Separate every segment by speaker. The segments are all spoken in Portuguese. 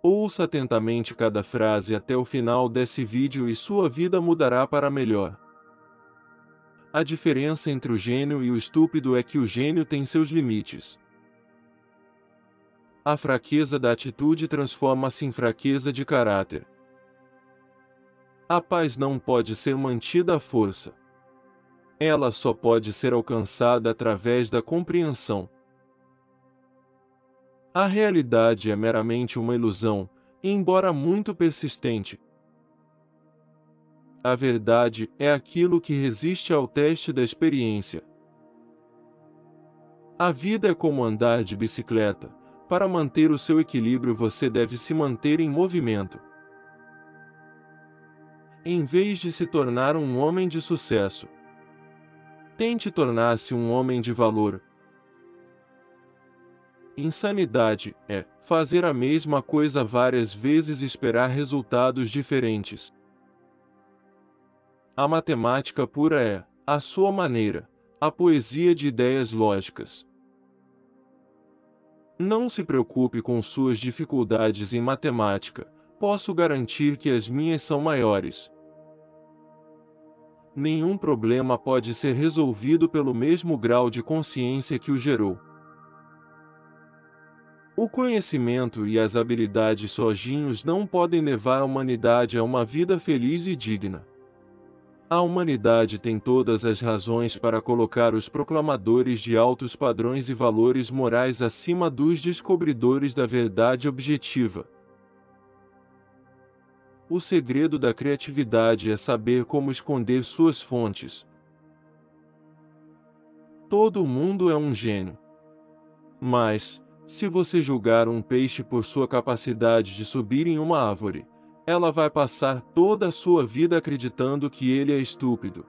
Speaker 1: Ouça atentamente cada frase até o final desse vídeo e sua vida mudará para melhor. A diferença entre o gênio e o estúpido é que o gênio tem seus limites. A fraqueza da atitude transforma-se em fraqueza de caráter. A paz não pode ser mantida à força. Ela só pode ser alcançada através da compreensão. A realidade é meramente uma ilusão, embora muito persistente. A verdade é aquilo que resiste ao teste da experiência. A vida é como andar de bicicleta. Para manter o seu equilíbrio, você deve se manter em movimento. Em vez de se tornar um homem de sucesso, tente tornar-se um homem de valor. Insanidade é fazer a mesma coisa várias vezes e esperar resultados diferentes. A matemática pura é, à sua maneira, a poesia de ideias lógicas. Não se preocupe com suas dificuldades em matemática, posso garantir que as minhas são maiores. Nenhum problema pode ser resolvido pelo mesmo grau de consciência que o gerou. O conhecimento e as habilidades sozinhos não podem levar a humanidade a uma vida feliz e digna. A humanidade tem todas as razões para colocar os proclamadores de altos padrões e valores morais acima dos descobridores da verdade objetiva. O segredo da criatividade é saber como esconder suas fontes. Todo mundo é um gênio. Mas, se você julgar um peixe por sua capacidade de subir em uma árvore, ela vai passar toda a sua vida acreditando que ele é estúpido.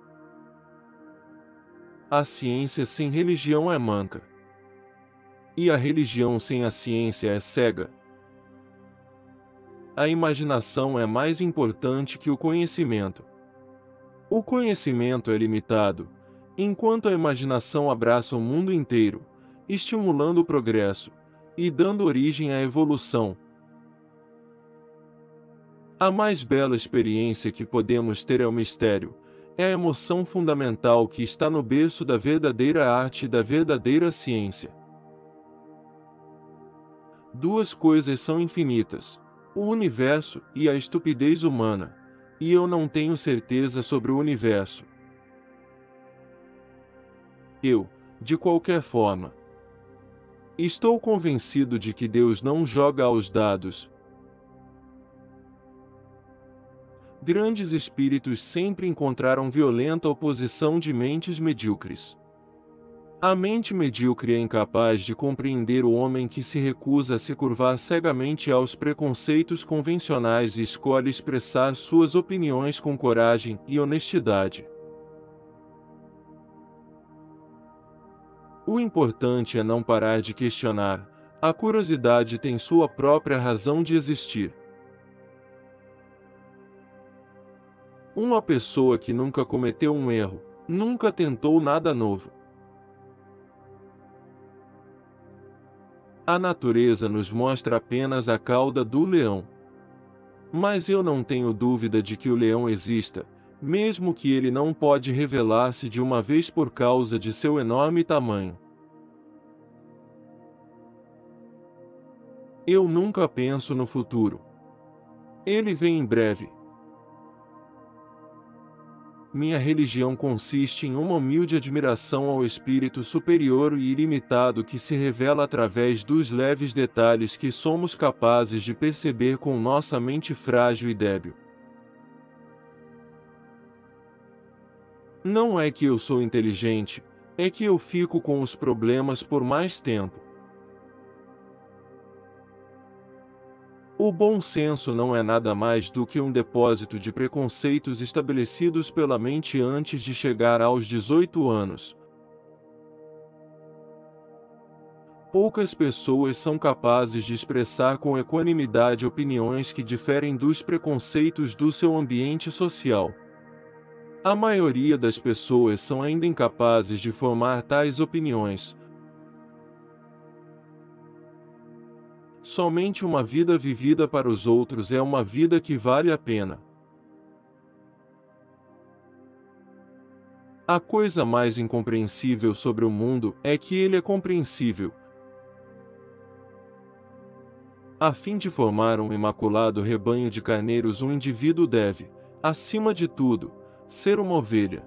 Speaker 1: A ciência sem religião é manca. E a religião sem a ciência é cega. A imaginação é mais importante que o conhecimento. O conhecimento é limitado, enquanto a imaginação abraça o mundo inteiro, estimulando o progresso e dando origem à evolução. A mais bela experiência que podemos ter é o mistério, é a emoção fundamental que está no berço da verdadeira arte e da verdadeira ciência. Duas coisas são infinitas: o universo e a estupidez humana, e eu não tenho certeza sobre o universo. De qualquer forma, estou convencido de que Deus não joga aos dados. Grandes espíritos sempre encontraram violenta oposição de mentes medíocres. A mente medíocre é incapaz de compreender o homem que se recusa a se curvar cegamente aos preconceitos convencionais e escolhe expressar suas opiniões com coragem e honestidade. O importante é não parar de questionar. A curiosidade tem sua própria razão de existir. Uma pessoa que nunca cometeu um erro, nunca tentou nada novo. A natureza nos mostra apenas a cauda do leão. Mas eu não tenho dúvida de que o leão exista, mesmo que ele não pode revelar-se de uma vez por causa de seu enorme tamanho. Eu nunca penso no futuro. Ele vem em breve. Minha religião consiste em uma humilde admiração ao espírito superior e ilimitado que se revela através dos leves detalhes que somos capazes de perceber com nossa mente frágil e débil. Não é que eu sou inteligente, é que eu fico com os problemas por mais tempo. O bom senso não é nada mais do que um depósito de preconceitos estabelecidos pela mente antes de chegar aos 18 anos. Poucas pessoas são capazes de expressar com equanimidade opiniões que diferem dos preconceitos do seu ambiente social. A maioria das pessoas são ainda incapazes de formar tais opiniões. Somente uma vida vivida para os outros é uma vida que vale a pena. A coisa mais incompreensível sobre o mundo é que ele é compreensível. A fim de formar um imaculado rebanho de carneiros, um indivíduo deve, acima de tudo, ser uma ovelha.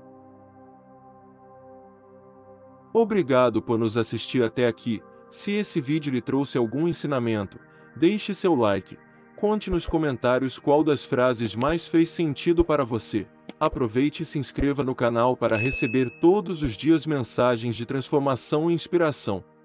Speaker 1: Obrigado por nos assistir até aqui. Se esse vídeo lhe trouxe algum ensinamento, deixe seu like. Conte nos comentários qual das frases mais fez sentido para você. Aproveite e se inscreva no canal para receber todos os dias mensagens de transformação e inspiração.